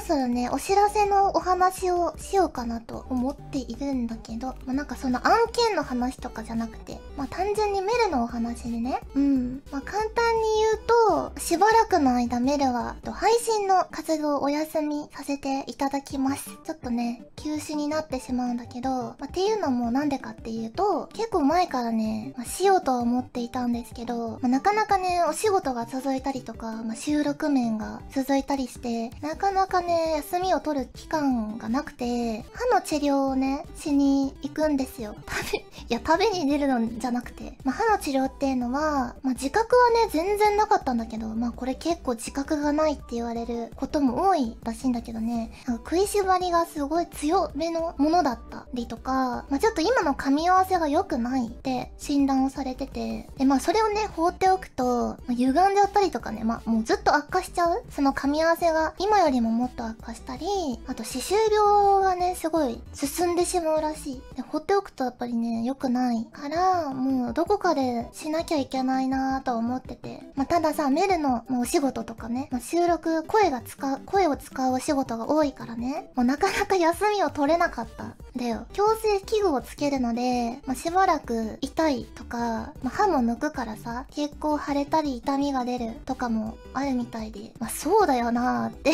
そろね、お知らせのお話をしようかなと思っているんだけど、なんかその案件の話とかじゃなくて、単純にメルのお話でね。簡単に言うと、しばらくの間メルは、配信の活動をお休みさせていただきます。ちょっとね、休止になってしまうんだけど、っていうのもなんでかっていうと、結構前からね、しようとは思っていたんですけど、なかなかね、お仕事が続いたりとか、収録面が続いたりして、なかなかね、休みを取る期間がなくて、歯の治療をね、しに行くんですよ。食べに出るのじゃなくて。歯の治療っていうのは、自覚はね、全然なかったんだけど、これ結構自覚がないって言われることも多いらしいんだけどね、食いしばりがすごい強めのものだったりとか、ちょっと今の噛み合わせが良くないって診断をされてて、で、それをね、放っておくと、歪んじゃったりとかね、もうずっと悪化しちゃうその噛み合わせが今よりももっと悪化したり、あと歯周病がね、すごい進んでしまうらしい。で、放っておくとやっぱりね、良くないから、もうどこかでしなきゃいけないなぁと思ってて。たださ、メルのお仕事とかね、収録、声を使うお仕事が多いからね、なかなか休みを取れなかったんだよ。矯正器具をつけるので、しばらく痛いとか、歯も抜くからさ、結構腫れたり痛みが出るとかもあるみたいで、そうだよなーって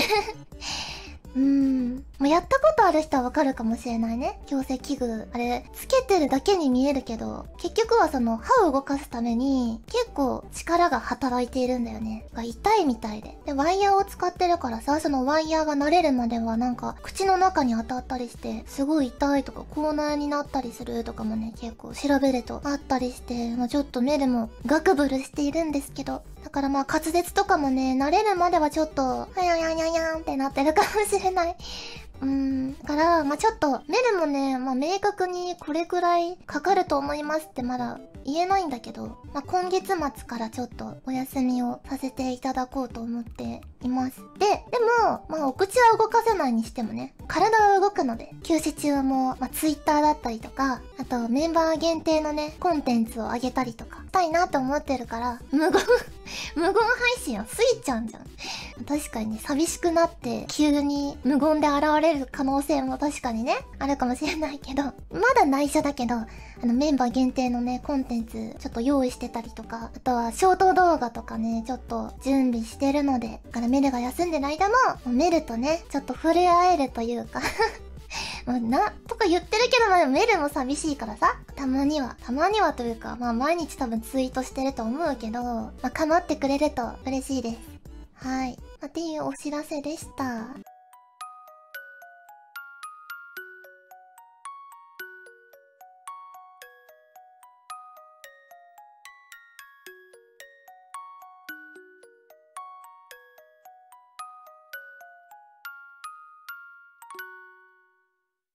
やったことある人はわかるかもしれないね。矯正器具。あれ、つけてるだけに見えるけど、結局はその歯を動かすために結構力が働いているんだよね。痛いみたいで。で、ワイヤーを使ってるからさ、そのワイヤーが慣れるまではなんか口の中に当たったりして、すごい痛いとか口内になったりするとかもね、結構調べるとあったりして、ちょっとメルもガクブルしているんですけど、だから滑舌とかもね、慣れるまではちょっと、はややややんってなってるかもしれない。だから、ちょっと、メルもね、明確にこれくらいかかると思いますってまだ言えないんだけど、今月末からちょっとお休みをさせていただこうと思っています。でも、お口は動かせないにしてもね、体は動くので、休止中も、Twitter だったりとか、あとメンバー限定のね、コンテンツを上げたりとか、したいなと思ってるから、無言配信をスイちゃんじゃん。確かにね、寂しくなって急に無言で現れる可能性も確かにね、あるかもしれないけど、まだ内緒だけど、メンバー限定のね、コンテンツちょっと用意してたりとか、あとはショート動画とかね、ちょっと準備してるので、だからメルが休んでる間も、メルとね、ちょっと触れ合えるというかとか言ってるけど、メルも寂しいからさ、たまにはというか、毎日多分ツイートしてると思うけど、構ってくれると嬉しいです。はい。っていうお知らせでした。